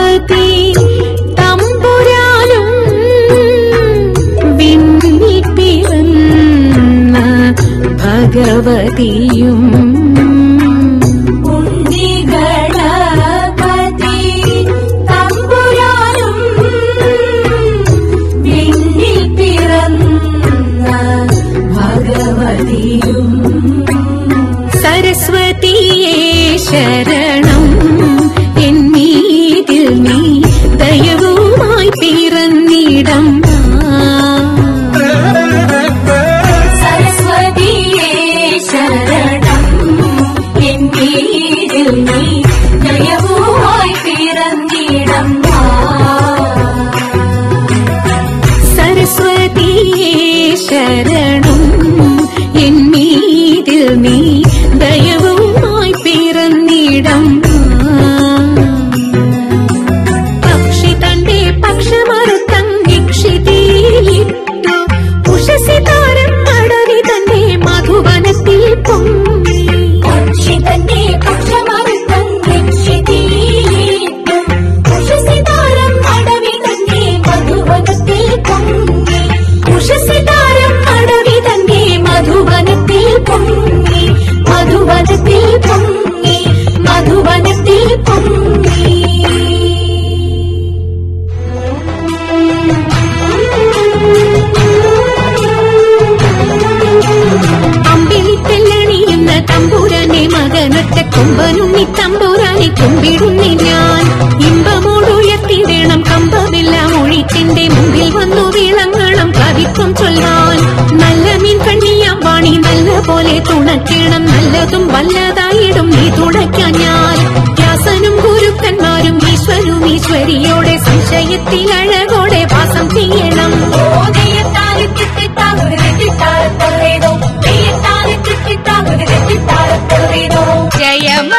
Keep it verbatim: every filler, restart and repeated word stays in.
പാർവതി തമ്പുരാനും വിണ്ണിൽ പിറന്ന ഭഗവതിയും സരസ്വതിയേ ശരണം എന്നീതിൽ നീ ദയവുമായി പിറന്നിടം സരസ്വതിയേ ശരണം എന്നീതിൽ നീ ദയവുമായി പിറന്നിടം സരസ്വതിയേ ശരണം എന്നീതിൽ നീ ദയവുമായി പിറന്നിടം പക്ഷി തന്റെ പക്ഷമറുത്തങ്ങിക്ഷിതിയിലിട്ടു ഉഷസി താരം അടവി തന്റെ മധുവനത്തിൽ പൊങ്ങി പക്ഷി തന്റെ പക്ഷമറുത്തങ്ങിക്ഷിതിയിലിട്ടു ഉഷസി താരം അടവി തന്റെ മധുവനത്തിൽ പൊങ്ങി ഉഷസി താരം അടവി തന്റെ മധുവനത്തിൽ പൊങ്ങി മധുവനത്തിൽ പൊങ്ങി മധുവനത്തിൽ പൊങ്ങി അമ്പിളിത്തെല്ലണിയുന്ന തമ്പുരാനെ മകനൊറ്റ കൊമ്പനുണ്ണി തമ്പുരാനെ കുമ്പിടുന്നി ഞാൻ ഇമ്പമോടുയർത്തിടണം കമ്പമില്ല മൊഴിത്തിന്റെ മുമ്പിൽ വന്നു വിളങ്ങണം കവിത്വം ചൊല്ലാൻ നല്ല മീൻ കണ്ണിയാം വാണി നല്ല പോലെ തുണയ്ക്കണം നല്ലതും വല്ലതായിടും നീ തുണയ്ക്കാൻ ഞാൻ വ്യാസനും ഗുരുക്കന്മാരും ഈശ്വരും ഈശ്വരിയോടെ സംശയത്തിൽ അഴകോടെ വാസം ചെയ്യണം ജയമ